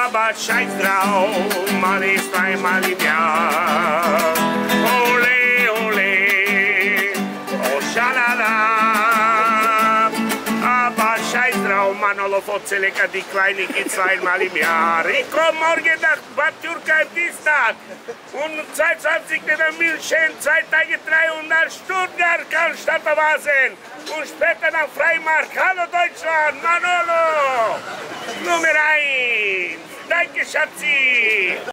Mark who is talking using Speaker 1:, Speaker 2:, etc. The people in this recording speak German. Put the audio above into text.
Speaker 1: aber scheiß drauf, mal ist einmal im Jahr. Ole, ole, oh schalala, aber scheiß drauf, Manolo Fozeleka, die Kleine geht zweimal im Jahr. Ich komm morgen nach Bad Dürkheim Dienstag und 22. Milchchen, 2 Tage 300 Stuttgart, Karlstadt Wasen und später nach Freimark. Hallo Deutschland, Manolo, Nummer 1. Danke, Schatzi.